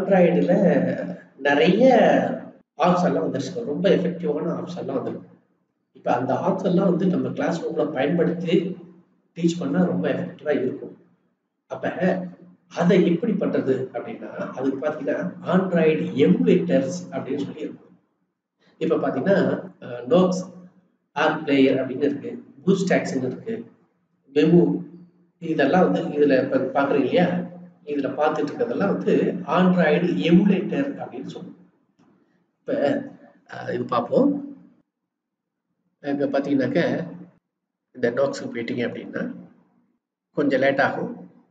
ஆண்ட்ராய்டுல நிறைய ஆப்ஸ் எல்லாம் வந்துருச்சு. ரொம்ப எஃபெக்டிவான ஆப்ஸ் எல்லாம் வந்துருக்கு. இப்போ அந்த ஆப்ஸ் எல்லாம் வந்து நம்ம கிளாஸ் ரூம்ல பயன்படுத்தி டீச் பண்ணா ரொம்ப எஃபெக்டிவா இருக்கும். அப்ப அதை எப்படி பண்றது அப்படின்னா, அதுக்கு பார்த்தீங்கன்னா ஆண்ட்ராய்டு எமுலேட்டர்ஸ் அப்படின்னு சொல்லி இருக்கும். இப்போ பார்த்தீங்கன்னா நோக்ஸ் ஆப் பிளேயர் அப்படின்னு இருக்கு, பூஸ்டாக்ஸ்ன்னு இருக்கு, மெமு, இதெல்லாம் வந்து இதுல இப்போ பார்க்குறீங்க இல்லையா, இதுல பார்த்துட்டு இருக்கிறதெல்லாம் வந்து ஆண்ட்ராய்டு எமுலேட்டர் அப்படின்னு சொல்லுவோம். இப்போ இது பார்ப்போம். இங்கே பார்த்தீங்கன்னாக்க இந்த நோக்ஸுக்கு போயிட்டீங்க அப்படின்னா கொஞ்சம் லேட் ஆகும்.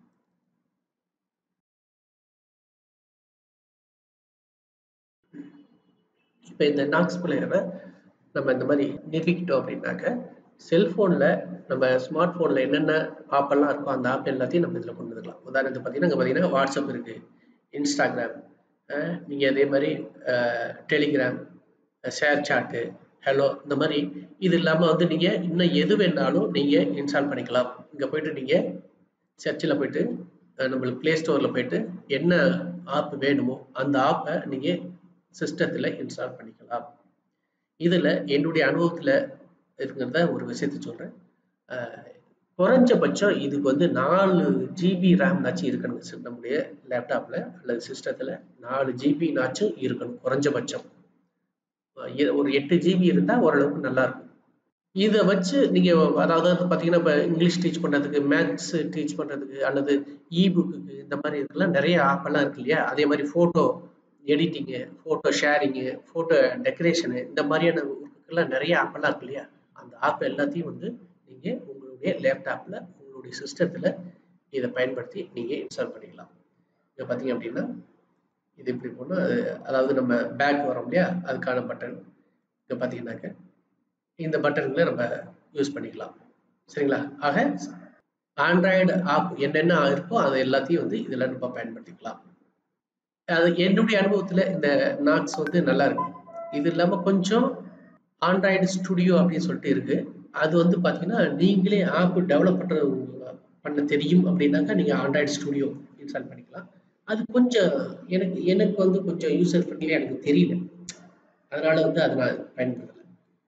இப்போ இந்த நாக்ஸ் பிளேயரை நம்ம இந்த மாதிரி நிறுவிக்கிட்டோம் அப்படின்னாக்க செல்ஃபோனில் நம்ம ஸ்மார்ட் ஃபோனில் என்னென்ன ஆப்பெல்லாம் இருக்கோ அந்த ஆப் எல்லாத்தையும் நம்ம இதில் கொண்டு வந்துக்கலாம். உதாரணத்துக்கு பார்த்தீங்கன்னா இங்கே பார்த்தீங்கன்னா வாட்ஸ்அப் இருக்குது, இன்ஸ்டாகிராம், நீங்கள் அதே மாதிரி டெலிகிராம், ஷேர் சாட்டு, ஹலோ, இந்த மாதிரி இது இல்லாமல் வந்து நீங்கள் இன்னும் எது வேணாலும் நீங்கள் இன்ஸ்டால் பண்ணிக்கலாம். இங்கே போய்ட்டு நீங்கள் சர்ச்சில் போய்ட்டு நம்மளுக்கு ப்ளே ஸ்டோரில் போய்ட்டு என்ன ஆப் வேணுமோ அந்த ஆப்பை நீங்கள் சிஸ்டத்தில் இன்ஸ்டால் பண்ணிக்கலாம். இதில் என்னுடைய அனுபவத்தில் இருக்கிறத ஒரு விஷயத்த சொல்கிறேன். குறைஞ்சபட்சம் இதுக்கு வந்து 4 GB ரேம்னாச்சும் இருக்கணுங்க. நம்முடைய லேப்டாப்பில் அல்லது சிஸ்டத்தில் 4 GB நாச்சும் இருக்கணும் குறைஞ்சபட்சம். ஒரு 8 GB இருந்தால் ஓரளவுக்கு நல்லாயிருக்கும். இதை வச்சு நீங்கள் அதாவது பார்த்தீங்கன்னா இப்போ இங்கிலீஷ் டீச் பண்ணுறதுக்கு, மேத்ஸ் டீச் பண்ணுறதுக்கு அல்லது இபுக்கு இந்த மாதிரி இதெல்லாம் நிறைய ஆப்பெல்லாம் இருக்கு இல்லையா. அதே மாதிரி ஃபோட்டோ எடிட்டிங்கு, ஃபோட்டோ ஷேரிங்கு, ஃபோட்டோ டெக்கரேஷனு, இந்த மாதிரியான ஒர்க்குக்கெல்லாம் நிறைய ஆப்பெல்லாம் இருக்கு இல்லையா. அந்த ஆப் எல்லாத்தையும் வந்து நீங்கள் உங்களுடைய லேப்டாப்பில் உங்களுடைய சிஸ்டத்தில் இதை பயன்படுத்தி நீங்கள் இன்ஸ்டால் பண்ணிக்கலாம். இதை பார்த்தீங்க அப்படின்னா இது இப்படி போனால் அதாவது நம்ம பேக் வரோம் இல்லையா, அதுக்கான பட்டன் இங்கே பார்த்தீங்கன்னாக்க இந்த பட்டன்களை நம்ம யூஸ் பண்ணிக்கலாம். சரிங்களா. ஆக ஆண்ட்ராய்டு ஆப் என்னென்ன இருக்கோ அதை எல்லாத்தையும் வந்து இதில் நம்ம பயன்படுத்திக்கலாம். அது என்னுடைய அனுபவத்தில் இந்த நாக்ஸ் வந்து நல்லா இருக்கு. இது இல்லாமல் கொஞ்சம் ஆண்ட்ராய்டு ஸ்டுடியோ அப்படின்னு சொல்லிட்டு இருக்கு. அது வந்து பார்த்தீங்கன்னா நீங்களே ஆப் டெவலப் பண்ண தெரியும் அப்படின்னாக்கா நீங்கள் ஆண்ட்ராய்டு ஸ்டுடியோ இன்ஸ்டால் பண்ணிக்கலாம். அது கொஞ்சம் எனக்கு வந்து கொஞ்சம் யூசர் ஃப்ரெண்ட்லியாக எனக்கு தெரியல, அதனால வந்து அதை நான் பயன்படுத்த